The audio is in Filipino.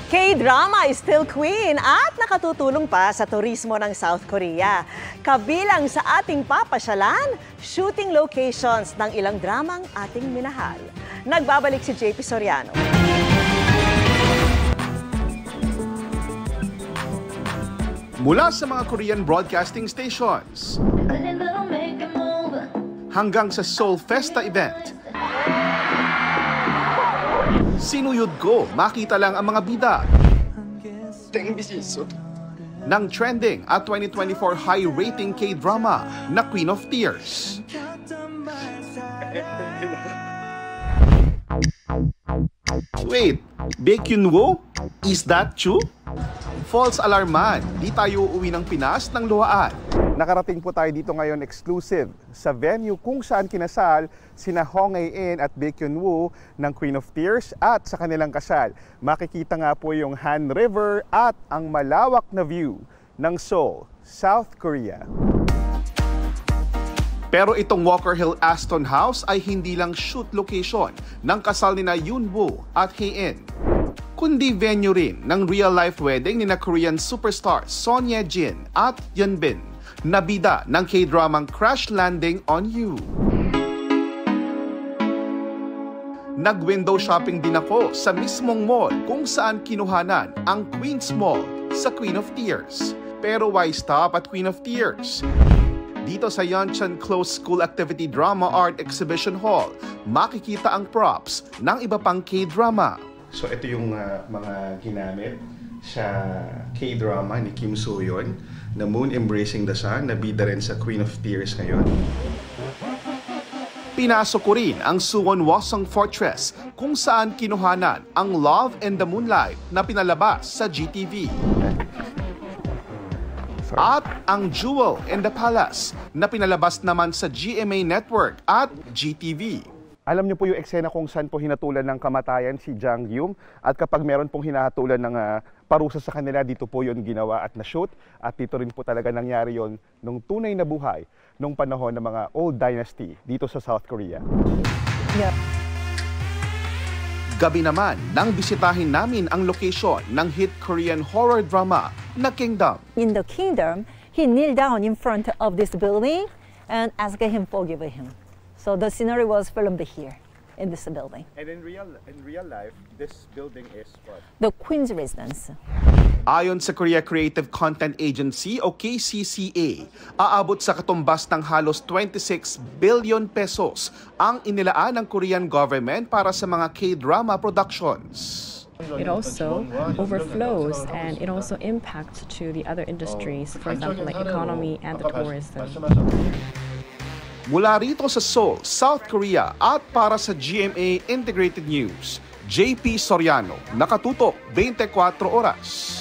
K-drama is still queen at nakatutulong pa sa turismo ng South Korea. Kabilang sa ating papasyalan, shooting locations ng ilang dramang ating minahal. Nagbabalik si JP Soriano. Mula sa mga Korean broadcasting stations hanggang sa Seoul Festa event, sinuyod ko, makita lang ang mga bida ng trending at 2024 high-rating K-drama na Queen of Tears. Wait, Baekhyun-woo? Is that true? False alarman, di tayo uuwi ng Pinas ng luhaan. Nakarating po tayo dito ngayon exclusive sa venue kung saan kinasal sina Hong Hae-in at Baekhyun-woo ng Queen of Tears at sa kanilang kasal. Makikita nga po yung Han River at ang malawak na view ng Seoul, South Korea. Pero itong Walker Hill Aston House ay hindi lang shoot location ng kasal nina Yoon-woo at Hae-in, kundi venue rin ng real-life wedding ni na Korean superstars Son Ye-jin at Yeonbin, na bida ng K-dramang Crash Landing on You. Nag-window shopping din ako sa mismong mall kung saan kinuhanan ang Queen's Mall sa Queen of Tears. Pero why stop at Queen of Tears? Dito sa Yeoncheon Close School Activity Drama Art Exhibition Hall, makikita ang props ng iba pang K-drama. So ito yung mga ginamit sa K-drama ni Kim Soo-yeon na Moon Embracing the Sun, na bida rin sa Queen of Tears ngayon. Pinasok ko rin ang Suwon Hwasong Fortress kung saan kinuhanan ang Love and the Moonlight na pinalabas sa GTV. At ang Jewel in the Palace na pinalabas naman sa GMA Network at GTV. Alam niyo po yung eksena kung saan po hinatulan ng kamatayan si Jang Hyun, at kapag meron pong hinahatulan ng parusa sa kanila, dito po yun ginawa at na-shoot, at dito rin po talaga nangyari yon nung tunay na buhay nung panahon ng mga old dynasty dito sa South Korea. Yeah. Gabi naman nang bisitahin namin ang location ng hit Korean horror drama na Kingdom. In the Kingdom, he kneeled down in front of this building and asked him to forgive him. So the scenery was filmed here, in this building. And in real life, this building is what? The Queen's Residence. Ayon sa Korea Creative Content Agency o KCCA, aabot sa katumbas ng halos 26 billion pesos ang inilaan ng Korean government para sa mga K-drama productions. It also overflows and it also impacts to the other industries, for example, like economy and the tourism. Mula rito sa Seoul, South Korea at para sa GMA Integrated News, JP Soriano, nakatutok 24 oras.